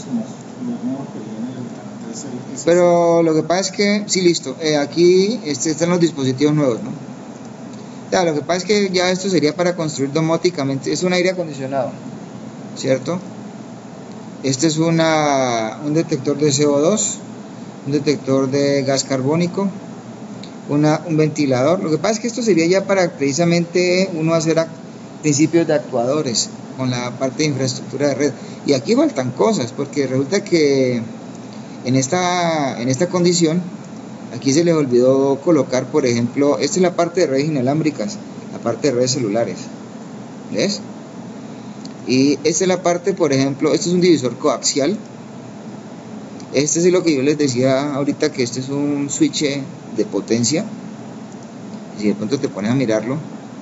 Pero lo que pasa es que, sí, listo, aquí están los dispositivos nuevos, ¿no? Ya, lo que pasa es que ya esto sería para construir domóticamente. Es un aire acondicionado, ¿cierto? Este es un detector de CO2, un detector de gas carbónico, un ventilador. Lo que pasa es que esto sería ya para precisamente uno hacer principios de actuadores con la parte de infraestructura de red. Y aquí faltan cosas, porque resulta que en esta condición, aquí se les olvidó colocar, por ejemplo, esta es la parte de redes inalámbricas, la parte de redes celulares, ¿ves? Y esta es la parte, por ejemplo, este es un divisor coaxial. Este es lo que yo les decía ahorita, que este es un switch de potencia. Si de pronto te pones a mirarlo,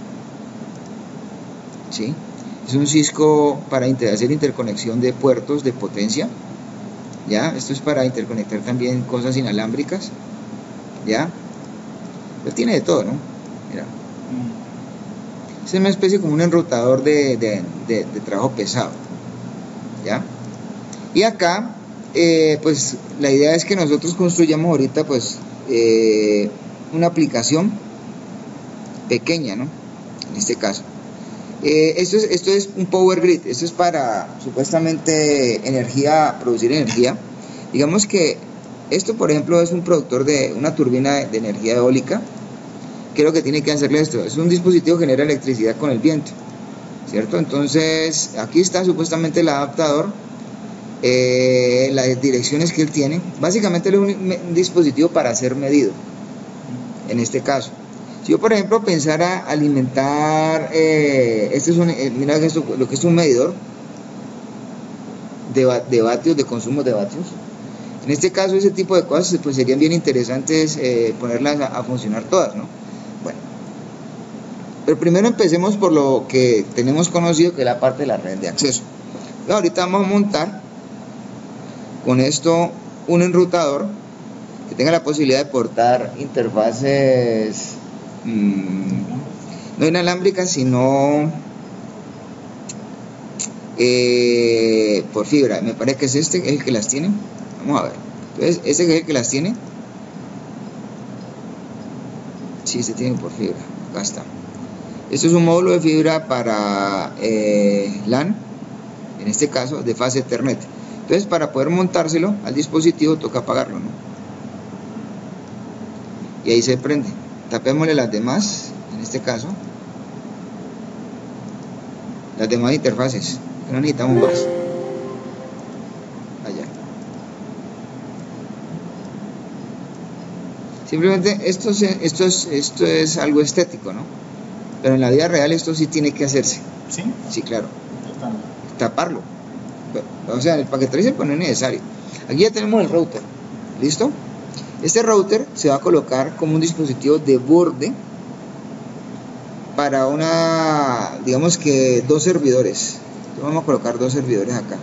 ¿sí? Es un Cisco para hacer interconexión de puertos de potencia, ¿ya? Esto es para interconectar también cosas inalámbricas, ¿ya? Pues tiene de todo, ¿no? Mira. Es una especie como un enrutador de trabajo pesado, ¿ya? Y acá, pues la idea es que nosotros construyamos ahorita, pues, una aplicación pequeña, ¿no? En este caso. Esto es un power grid. Esto es para supuestamente producir energía. Digamos que esto, por ejemplo, es un productor de una turbina de energía eólica. ¿Qué es lo que tiene que hacerle esto? Es un dispositivo que genera electricidad con el viento, ¿cierto? Entonces, aquí está supuestamente el adaptador, las direcciones que él tiene. Básicamente es un dispositivo para ser medido, en este caso. Si yo, por ejemplo, pensara alimentar, mira esto, lo que es un medidor de vatios, de consumo de vatios. En este caso, ese tipo de cosas pues serían bien interesantes ponerlas a funcionar todas, ¿no? Bueno, pero primero empecemos por lo que tenemos conocido, que es la parte de la red de acceso. Pero ahorita vamos a montar con esto un enrutador que tenga la posibilidad de portar interfaces no inalámbricas, sino por fibra. Me parece que es el que las tiene. Vamos a ver. Entonces, este es el que las tiene. Sí, se tiene por fibra. Acá está. Esto es un módulo de fibra para LAN, en este caso de fase Ethernet. Entonces, para poder montárselo al dispositivo toca apagarlo, ¿no? Y ahí se prende. Tapémosle las demás, en este caso, las demás interfaces, que no necesitamos más. Allá. Simplemente esto es algo estético, ¿no? Pero en la vida real esto sí tiene que hacerse. ¿Sí? Sí, claro. Taparlo. O sea, el paquete pues no es necesario. Aquí ya tenemos el router. ¿Listo? Este router se va a colocar como un dispositivo de borde para digamos que dos servidores. Entonces vamos a colocar dos servidores acá.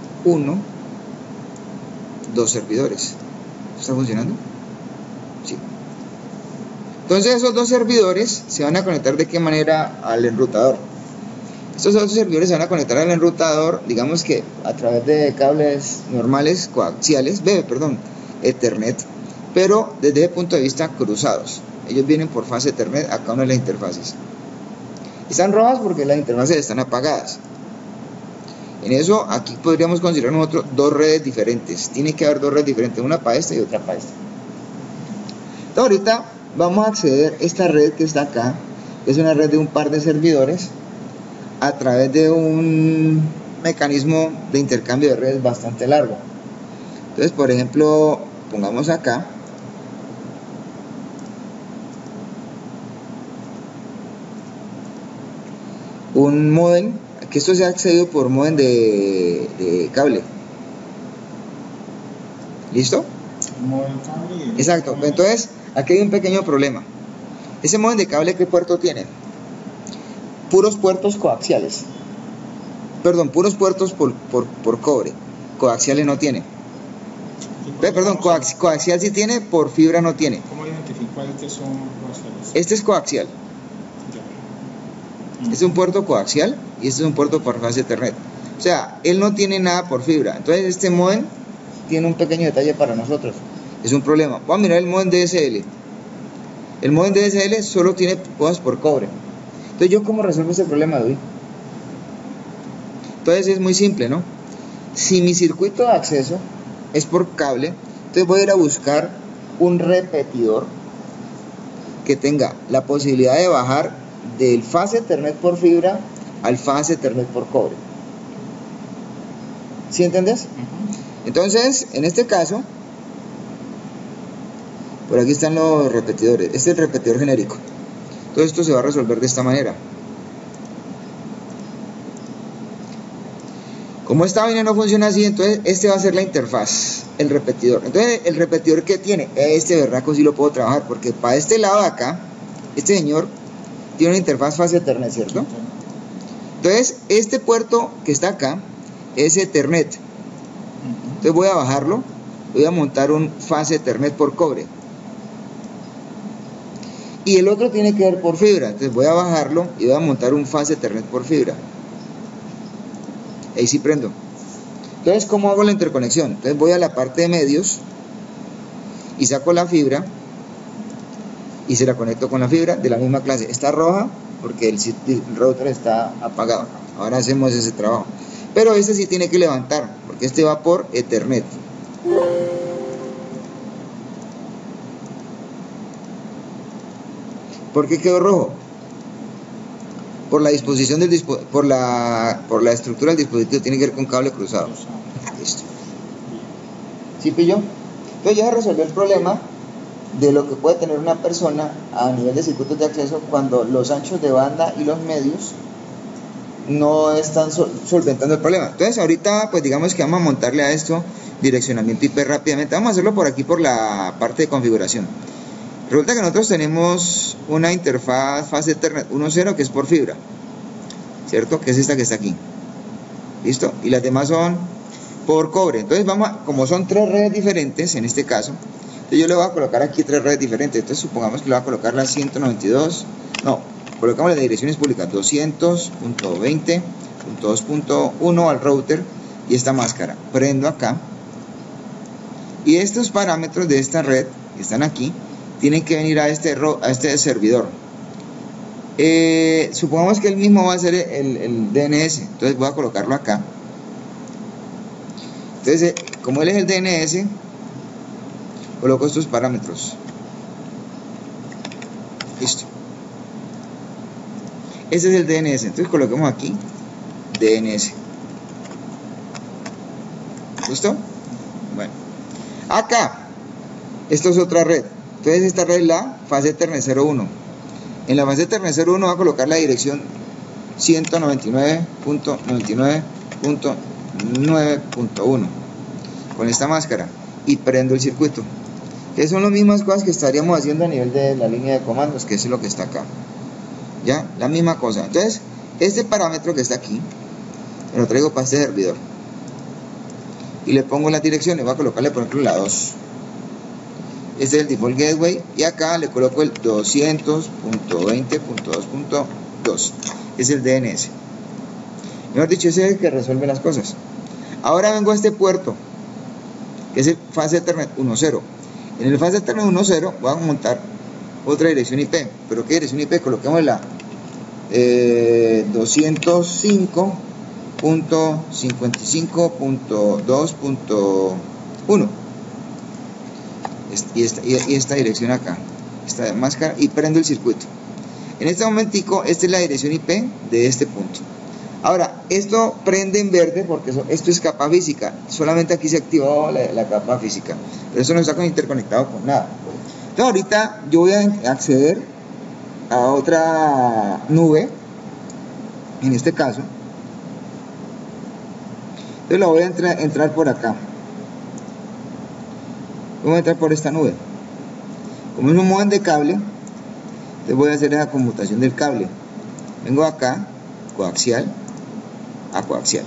Dos servidores. ¿Está funcionando? Sí. Entonces esos dos servidores se van a conectar ¿de qué manera? Al enrutador. Estos otros servidores se van a conectar al enrutador, digamos que a través de cables normales, coaxiales, Ethernet, pero desde el punto de vista cruzados. Ellos vienen por fase Ethernet a cada una de las interfaces. Están rojas porque las interfaces están apagadas. En eso, aquí podríamos considerar nosotros dos redes diferentes. Tiene que haber dos redes diferentes, una para esta y otra para esta. Entonces, ahorita vamos a acceder a esta red que está acá, que es una red de un par de servidores, a través de un mecanismo de intercambio de redes bastante largo. Entonces, por ejemplo, pongamos acá un módem, que esto se ha accedido por módem de cable. ¿Listo? Módem cable. Exacto. Entonces, aquí hay un pequeño problema. Ese módem de cable, ¿qué puerto tiene? Puros puertos coaxiales. Perdón, puros puertos por cobre. Coaxiales no tiene. Perdón, coaxial sí tiene, por fibra no tiene. ¿Cómo identificar cuáles son coaxiales? Este es coaxial. Este es un puerto coaxial y este es un puerto por fase Ethernet. O sea, él no tiene nada por fibra. Entonces este módem tiene un pequeño detalle para nosotros. Es un problema. Vamos a mirar el módem DSL. El módem DSL solo tiene cosas por cobre. Entonces, ¿yo cómo resuelvo ese problema de hoy? Entonces es muy simple, ¿no? Si mi circuito de acceso es por cable, entonces voy a ir a buscar un repetidor que tenga la posibilidad de bajar del fast Ethernet por fibra al fast Ethernet por cobre. ¿Sí entendés? Entonces, en este caso, por aquí están los repetidores. Este es el repetidor genérico. Todo esto se va a resolver de esta manera. Como esta vaina no funciona así, entonces este va a ser la interfaz, el repetidor. Entonces, el repetidor que tiene, este berraco sí lo puedo trabajar, porque para este lado de acá, este señor tiene una interfaz fast Ethernet, ¿cierto? Entonces, este puerto que está acá es Ethernet. Entonces voy a bajarlo, voy a montar un fast Ethernet por cobre. Y el otro tiene que ver por fibra, entonces voy a bajarlo y voy a montar un fast Ethernet por fibra. Ahí sí prendo. Entonces, ¿cómo hago la interconexión? Entonces voy a la parte de medios y saco la fibra y se la conecto con la fibra de la misma clase. Está roja porque el router está apagado. Ahora hacemos ese trabajo. Pero este sí tiene que levantar, porque este va por Ethernet. ¿Por qué quedó rojo? Por la disposición del por la estructura del dispositivo, tiene que ver con cable cruzado. Listo. ¿Sí pilló? Entonces ya se resolvió el problema de lo que puede tener una persona a nivel de circuitos de acceso cuando los anchos de banda y los medios no están solventando el problema. Entonces ahorita pues digamos que vamos a montarle a esto direccionamiento IP rápidamente. Vamos a hacerlo por aquí por la parte de configuración. Resulta que nosotros tenemos una interfaz fast Ethernet 1.0 que es por fibra, ¿cierto? Que es esta que está aquí. ¿Listo? Y las demás son por cobre. Entonces vamos a, como son tres redes diferentes en este caso, entonces yo le voy a colocar aquí tres redes diferentes. Entonces supongamos que le voy a colocar la 192, no, colocamos las direcciones públicas 200.20.2.1 al router y esta máscara. Prendo acá y estos parámetros de esta red que están aquí tienen que venir a este servidor. Supongamos que él mismo va a ser el DNS, entonces voy a colocarlo acá. Entonces, como él es el DNS, coloco estos parámetros. Listo. Ese es el DNS, entonces coloquemos aquí DNS. ¿Listo? Bueno. Acá, esto es otra red. Entonces esta red es la fast Ethernet 01. En la fast Ethernet 01 va a colocar la dirección 199.99.9.1 con esta máscara y prendo el circuito. Que son las mismas cosas que estaríamos haciendo a nivel de la línea de comandos, que es lo que está acá. Ya, la misma cosa. Entonces, este parámetro que está aquí, lo traigo para este servidor. Y le pongo las direcciones, voy a colocarle por ejemplo la 2. Este es el default gateway y acá le coloco el 200.20.2.2. Es el DNS. Mejor dicho, ese es el que resuelve las cosas. Ahora vengo a este puerto, que es el fast Ethernet 1.0. En el fast Ethernet 1.0 voy a montar otra dirección IP. ¿Pero qué dirección IP? Coloquemos la 205.55.2.1 y esta dirección acá, esta máscara, y prendo el circuito. En este momentico, esta es la dirección IP de este punto. Ahora, esto prende en verde porque esto es capa física. Solamente aquí se activó la capa física, pero eso no está interconectado con nada. Entonces ahorita yo voy a acceder a otra nube, en este caso. Entonces la voy a entrar por acá. Voy a entrar por esta nube. Como es un modem de cable, entonces voy a hacer la conmutación del cable. Vengo acá, coaxial a coaxial.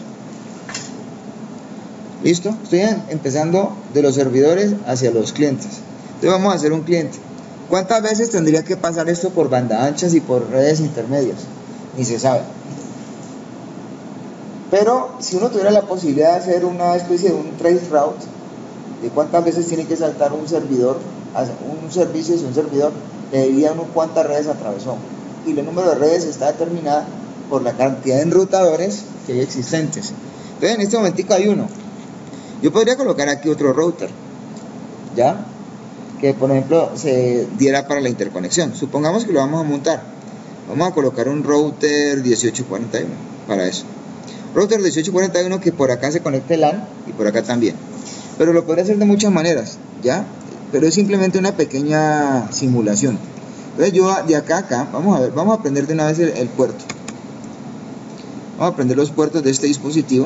¿Listo? Estoy empezando de los servidores hacia los clientes. Entonces vamos a hacer un cliente. ¿Cuántas veces tendría que pasar esto por banda anchas y por redes intermedias? Ni se sabe. Pero si uno tuviera la posibilidad de hacer una especie de un trace route, de cuántas veces tiene que saltar un servidor, un servicio hacia un servidor, le diría uno cuántas redes atravesó. Y el número de redes está determinada por la cantidad de enrutadores que hay existentes. Entonces en este momentico hay uno. Yo podría colocar aquí otro router, ¿ya? Que por ejemplo se diera para la interconexión. Supongamos que lo vamos a montar. Vamos a colocar un router 1841 para eso. Router 1841 que por acá se conecte LAN y por acá también. Pero lo podría hacer de muchas maneras, ¿ya? Pero es simplemente una pequeña simulación. Entonces yo de acá a acá, vamos a ver, vamos a aprender de una vez el puerto. Vamos a aprender los puertos de este dispositivo.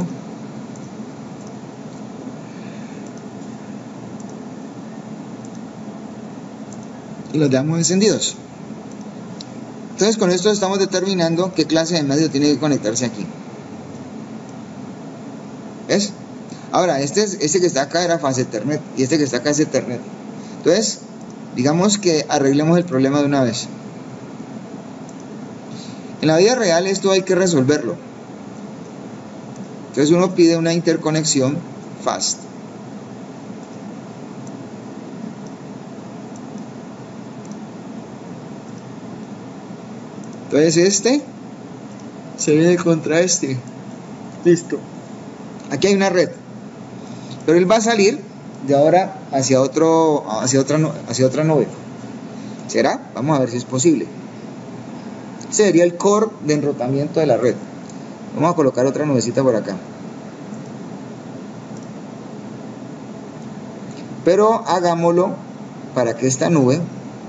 Y los dejamos encendidos. Entonces con esto estamos determinando qué clase de medio tiene que conectarse aquí. ¿Ves? Ahora, este que está acá era fase Ethernet y este que está acá es Ethernet. Entonces, digamos que arreglemos el problema de una vez. En la vida real esto hay que resolverlo. Entonces uno pide una interconexión fast. Entonces este se viene contra este. Listo. Aquí hay una red. Pero él va a salir de ahora hacia otra nube. ¿Será? Vamos a ver si es posible. Ese sería el core de enrutamiento de la red. Vamos a colocar otra nubecita por acá. Pero hagámoslo para que esta nube,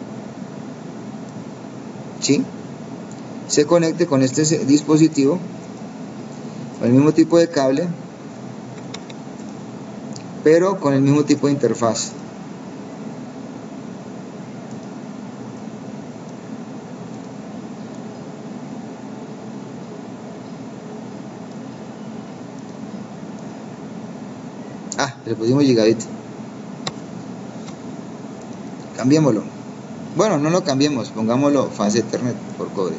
¿sí?, se conecte con este dispositivo, con el mismo tipo de cable, pero con el mismo tipo de interfaz. Le pusimos gigabit. Cambiémoslo. Bueno, no lo cambiemos, pongámoslo fase Ethernet por cobre.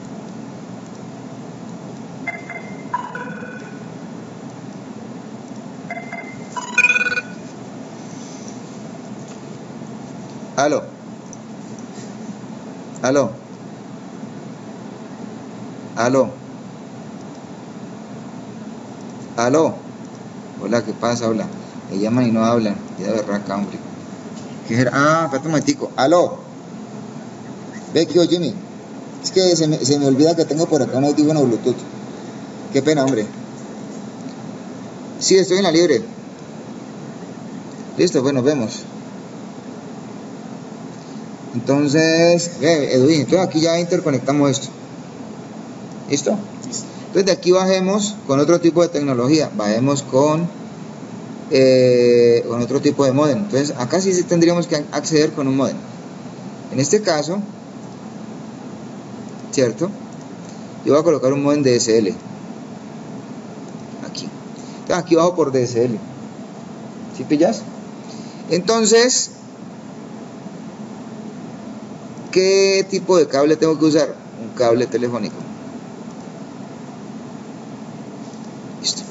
Aló. Aló. Aló. Aló. Hola, ¿qué pasa? Hola. Me llaman y no hablan. Ya de berraca, hombre. ¿Qué era? Ah, espérate un momentico. Aló. Ve aquí, Jimmy. Es que se me olvida que tengo por acá un audífono Bluetooth. Qué pena, hombre. Sí, estoy en la libre. Listo, pues nos vemos. Entonces, Edwin, entonces aquí ya interconectamos esto. ¿Listo? Entonces de aquí bajemos con otro tipo de tecnología. Bajemos con otro tipo de modem. Entonces acá sí tendríamos que acceder con un modem. En este caso, ¿cierto? Yo voy a colocar un modem DSL. Aquí. Entonces aquí bajo por DSL. ¿Sí pillas? Entonces, ¿qué tipo de cable tengo que usar? Un cable telefónico. Listo.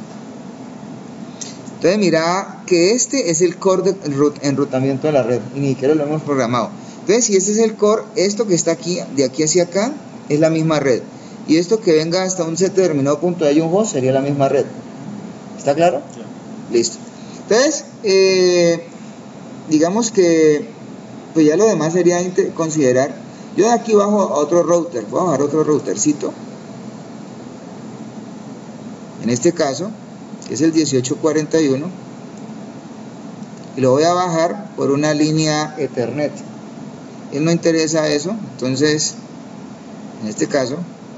Entonces mira que este es el core de enrutamiento de la red y ni siquiera lo hemos programado. Entonces si este es el core, esto que está aquí, de aquí hacia acá, es la misma red. Y esto que venga hasta un set determinado punto de hay un host sería la misma red. ¿Está claro? Sí. Listo. Entonces, digamos que pues ya lo demás sería considerar. Yo de aquí bajo a otro router, voy a bajar otro routercito. En este caso, que es el 1841, y lo voy a bajar por una línea Ethernet. Él no interesa eso, entonces, en este caso,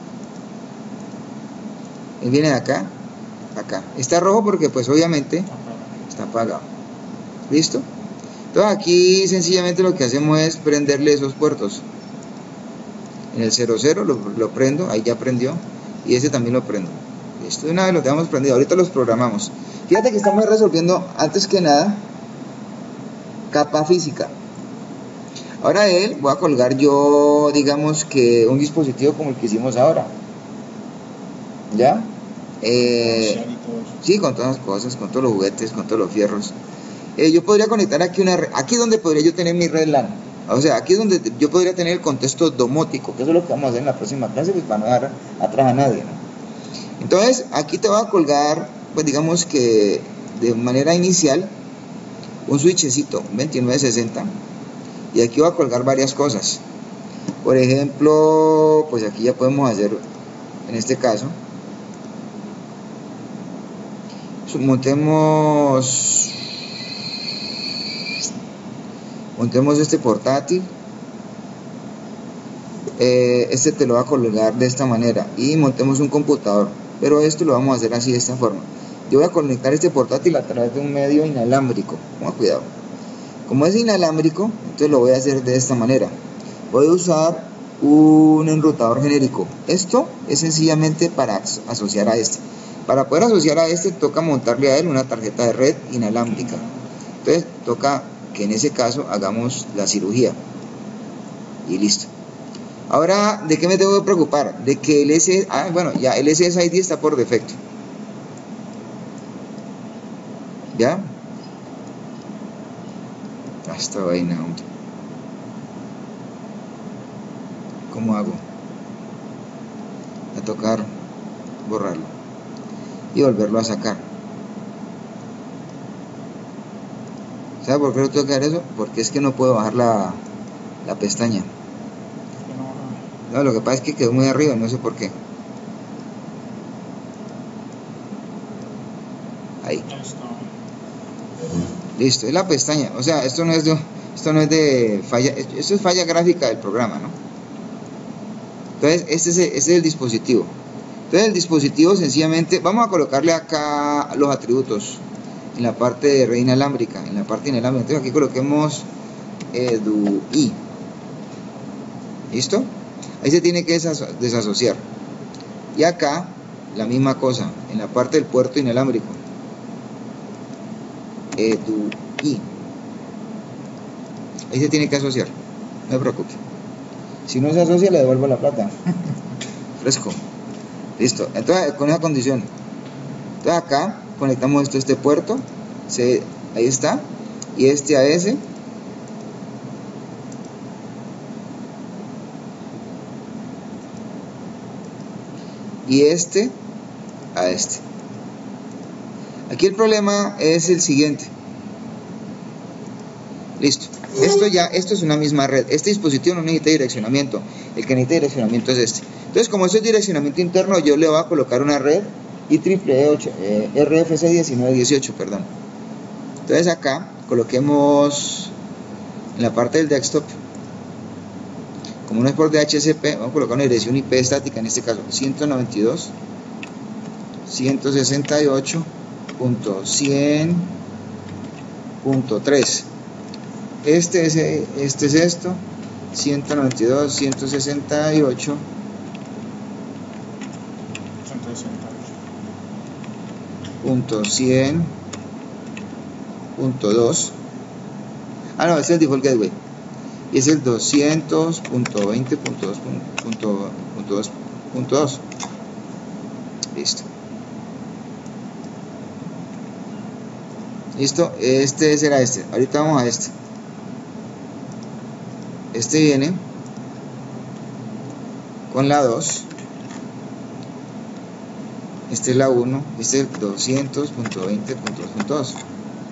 él viene de acá, acá. Está rojo porque pues obviamente está apagado. ¿Listo? Entonces aquí sencillamente lo que hacemos es prenderle esos puertos. En el 00 lo prendo, ahí ya prendió, y ese también lo prendo. Listo, de una vez los dejamos prendidos, ahorita los programamos. Fíjate que estamos resolviendo antes que nada capa física. Ahora de él voy a colgar yo, digamos que un dispositivo como el que hicimos ahora. ¿Ya? Comercial y todo eso. Sí, con todas las cosas, con todos los juguetes, con todos los fierros. Yo podría conectar aquí una red, aquí donde podría yo tener mi red LAN. O sea, aquí es donde yo podría tener el contexto domótico, que eso es lo que vamos a hacer en la próxima clase, pues para no dejar atrás a nadie, ¿no? Entonces, aquí te voy a colgar, pues digamos que de manera inicial, un switchecito, 2960, y aquí voy a colgar varias cosas. Por ejemplo, pues aquí ya podemos hacer, en este caso, montemos este portátil. Este te lo va a colgar de esta manera y montemos un computador, pero esto lo vamos a hacer así, de esta forma. Yo voy a conectar este portátil a través de un medio inalámbrico. Ponga cuidado, como es inalámbrico, entonces lo voy a hacer de esta manera. Voy a usar un enrutador genérico. Esto es sencillamente para asociar a este. Para poder asociar a este toca montarle a él una tarjeta de red inalámbrica. Entonces toca que en ese caso hagamos la cirugía y listo. Ahora, ¿de qué me tengo que preocupar? De que el SSID está por defecto. ¿Ya? Esta vaina, hombre. ¿Cómo hago? A tocar borrarlo y volverlo a sacar. ¿Sabe por qué no tengo que hacer eso? Porque es que no puedo bajar la pestaña. No, lo que pasa es que quedó muy arriba, no sé por qué. Ahí. Listo, es la pestaña. O sea, esto no es de falla, esto es falla gráfica del programa, ¿no? Entonces, este es el dispositivo. Entonces, el dispositivo sencillamente, vamos a colocarle acá los atributos en la parte de red inalámbrica, Entonces, aquí coloquemos EDUI. ¿Listo? Ahí se tiene que desasociar. Y acá, la misma cosa, en la parte del puerto inalámbrico. EDUI. Ahí se tiene que asociar. No se preocupe. Si no se asocia, le devuelvo la plata. Fresco. Listo. Entonces, con esa condición. Entonces, acá conectamos esto a este puerto. Ahí está. Y este a ese. Y este a este. Aquí el problema es el siguiente. Listo. Esto es una misma red. Este dispositivo no necesita direccionamiento. El que necesita direccionamiento es este. Entonces, como esto es direccionamiento interno, yo le voy a colocar una red IEEE RFC 1918, perdón. Entonces acá coloquemos en la parte del desktop, como no es por DHCP, vamos a colocar una dirección IP estática, en este caso 192.168.100.3. Este es esto, 192.168.100.2. Ah, no, es el default gateway. Y es el 200.20.2.2. Listo. Listo, este será este. Ahorita vamos a este. Este viene con la 2. Este es la 1. Este es el 200.20.2.2.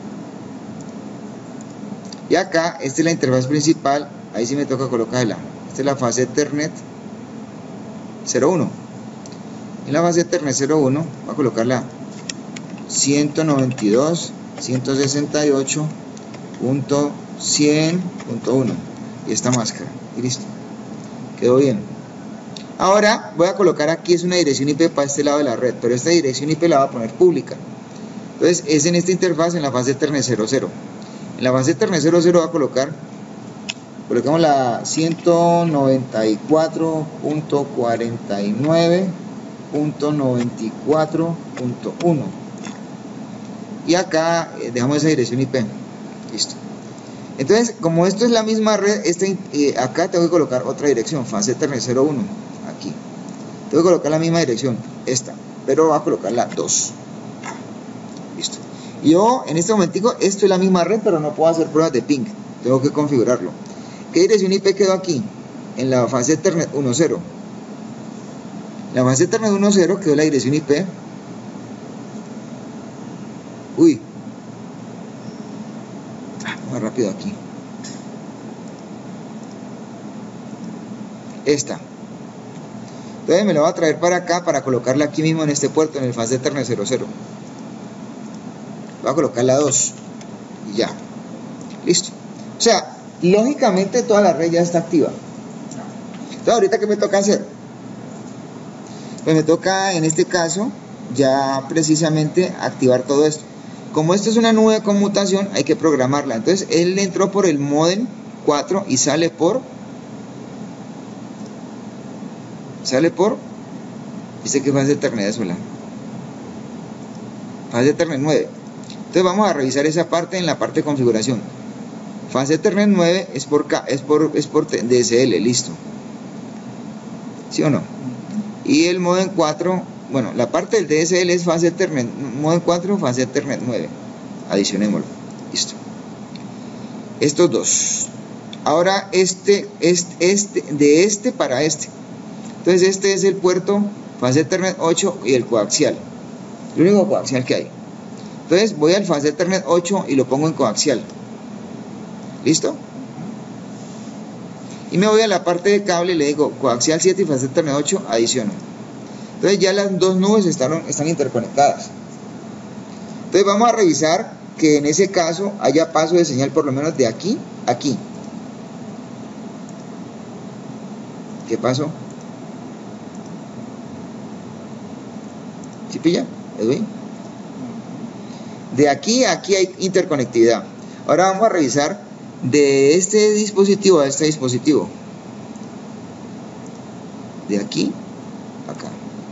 Y acá, esta es la interfaz principal. Ahí sí me toca colocarla. Esta es la fase Ethernet 01. En la fase Ethernet 01 voy a colocarla 192.168.100.1 y esta máscara. Y listo. Quedó bien. Ahora voy a colocar aquí, es una dirección IP para este lado de la red, pero esta dirección IP la voy a poner pública. Entonces es en esta interfaz, en la fase Ethernet 00. En la fase Ethernet 00 va a colocamos la 194.49.94.1 y acá dejamos esa dirección IP. Listo. Entonces, como esto es la misma red, acá tengo que colocar otra dirección, fase Ethernet 01, aquí. Tengo que colocar la misma dirección, esta. pero va a colocar la 2. Listo. Yo en este momentico, esto es la misma red, pero no puedo hacer pruebas de ping. Tengo que configurarlo. ¿Qué dirección IP quedó aquí? En la fase Ethernet 1.0. La fase Ethernet 1.0 quedó la dirección IP. Uy. Más rápido aquí. Esta. Entonces me lo voy a traer para acá para colocarla aquí mismo en este puerto, en el fase Ethernet 0.0. Voy a colocar la 2 y ya. Listo. O sea, lógicamente toda la red ya está activa. Entonces, ¿ahorita qué me toca hacer? Pues me toca, en este caso, ya precisamente activar todo esto. Como esto es una nube de conmutación, hay que programarla. Entonces, él entró por el modem 4 y sale por... ¿Viste qué fase Ethernet es sola? Fase Ethernet 9. Entonces vamos a revisar esa parte en la parte de configuración. Fase Ethernet 9 es por DSL, listo. ¿Sí o no? Y el modem 4, bueno, la parte del DSL es fase Ethernet, modem 4, fase Ethernet 9. Adicionémoslo. Listo. Estos dos. Ahora de este para este. Entonces este es el puerto fase Ethernet 8 y el coaxial. El único coaxial que hay. Entonces voy al fase Ethernet 8 y lo pongo en coaxial. ¿Listo? Y me voy a la parte de cable y le digo coaxial 7 y fase Ethernet 8, adiciono. Entonces ya las dos nubes están interconectadas. Entonces vamos a revisar que en ese caso haya paso de señal por lo menos de aquí a aquí. ¿Qué pasó? ¿Sí pilla, Edwin? De aquí a aquí hay interconectividad. Ahora vamos a revisar de este dispositivo a este dispositivo. De aquí a acá.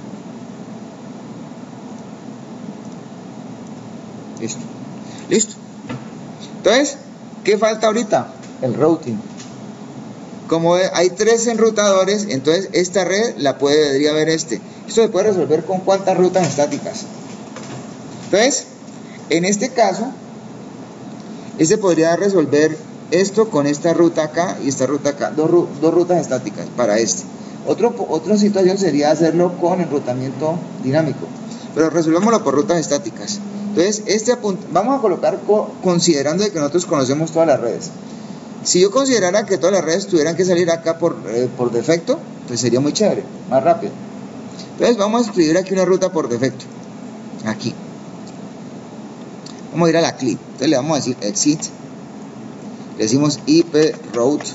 Listo. Listo. Entonces, ¿qué falta ahorita? El routing. Como hay 3 enrutadores, entonces esta red debería ver este. Esto se puede resolver con cuántas rutas estáticas. Entonces, en este caso, este podría resolver esto con esta ruta acá y esta ruta acá. Dos rutas estáticas para este. Otra situación sería hacerlo con enrutamiento dinámico. Pero resolvámoslo por rutas estáticas. Entonces, vamos a colocar considerando de que nosotros conocemos todas las redes. Si yo considerara que todas las redes tuvieran que salir acá por defecto, pues sería muy chévere, más rápido. Entonces vamos a escribir aquí una ruta por defecto. Aquí. Vamos a ir a la CLI. Entonces le vamos a decir exit. Le decimos IP route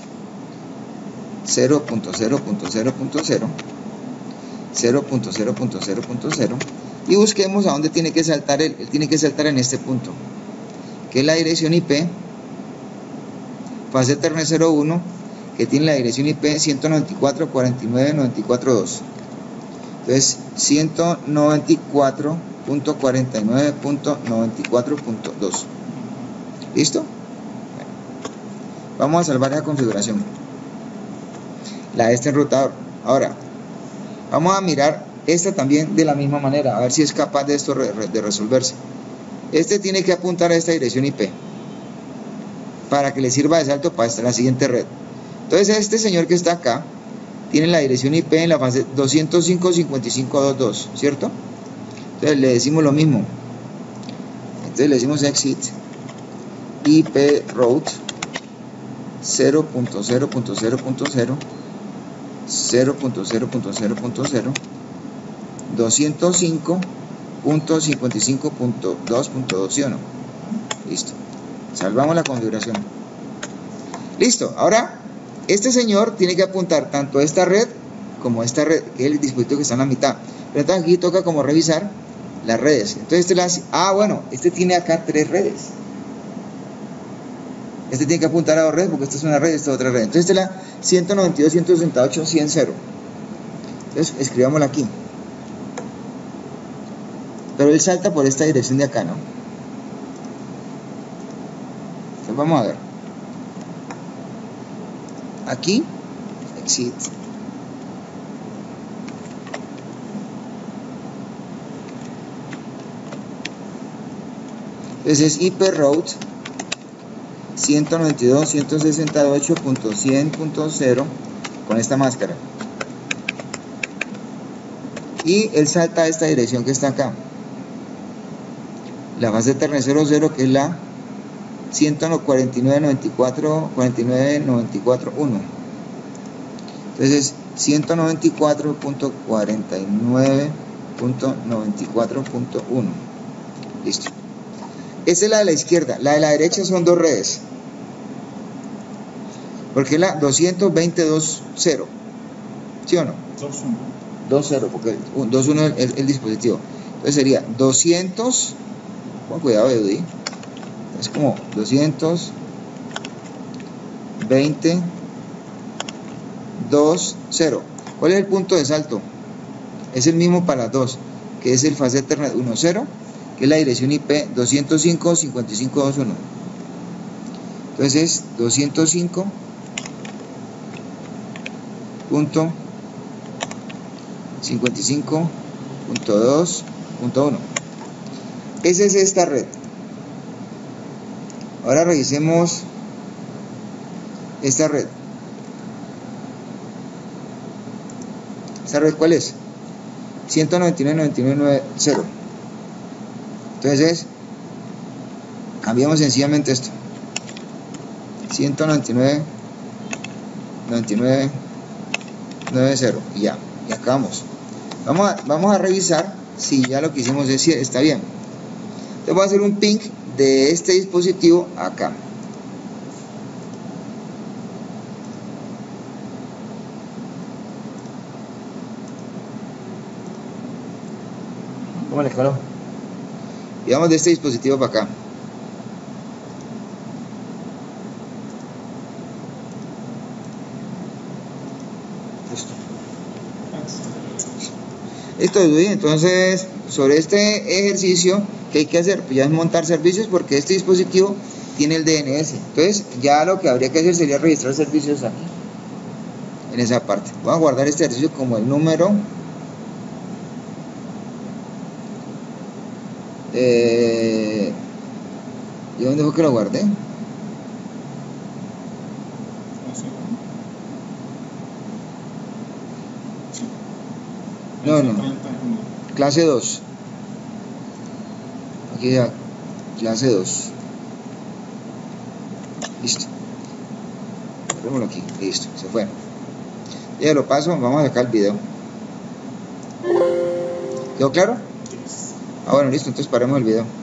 0.0.0.0 0.0.0.0 y busquemos a dónde tiene que saltar él tiene que saltar en este punto, que es la dirección IP fase Ethernet 01, que tiene la dirección IP 194.49.94.2. Entonces 194.49.94.2. ¿Listo? Vamos a salvar la configuración, la de este enrutador. Ahora vamos a mirar esta también de la misma manera, a ver si es capaz de esto de resolverse. Este tiene que apuntar a esta dirección IP para que le sirva de salto para la siguiente red. Entonces este señor que está acá tiene la dirección IP en la fase 205.55.2.2, ¿cierto? Entonces le decimos lo mismo. Entonces le decimos exit IP route 0.0.0.0 0.0.0.0 205.55.2.2. Listo. Salvamos la configuración. Listo. Ahora, este señor tiene que apuntar tanto a esta red como a esta red, que es el dispositivo que está en la mitad. Pero entonces aquí toca como revisar las redes. Entonces bueno, este tiene acá 3 redes. Este tiene que apuntar a 2 redes porque esta es una red y esta es otra red. Entonces esta es la 192.168.100. Entonces escribámosla aquí. Pero él salta por esta dirección de acá, ¿no? Entonces vamos a ver. Aquí, exit. Entonces es IP route 192.168.100.0 con esta máscara. Y él salta a esta dirección que está acá. La base Ethernet 00, que es la 149.94.1. Entonces 194.49.94.1. Listo. Esa es la de la izquierda. La de la derecha son dos redes. Porque es la 220.2.0. ¿Sí o no? 2.0, porque 2.1 es el dispositivo. Entonces sería 200. Con cuidado, Eudi. Es como 220.2.0. ¿Cuál es el punto de salto? Es el mismo para las dos, que es el fase Ethernet 1.0, que es la dirección IP 205.55.2.1. Entonces es 205.55.2.1. Esa es esta red. Ahora revisemos esta red. ¿Esta red cuál es? 199.99.0. Entonces cambiamos sencillamente esto. 199.99.90 y ya, y acabamos. Vamos a revisar si ya lo que hicimos está bien. Entonces voy a hacer un ping de este dispositivo acá. ¿Cómo le caló? Y vamos de este dispositivo para acá. Listo, entonces sobre este ejercicio que hay que hacer, pues ya es montar servicios, porque este dispositivo tiene el DNS. Entonces ya lo que habría que hacer sería registrar servicios aquí, en esa parte. Voy a guardar este ejercicio como el número ¿y dónde fue que lo guardé? No, clase 2. Aquí ya, clase 2. Listo. Pongámoslo aquí, listo, se fue. Ya lo paso, vamos a sacar el video. ¿Quedó claro? Ah, bueno, listo, entonces paremos el video.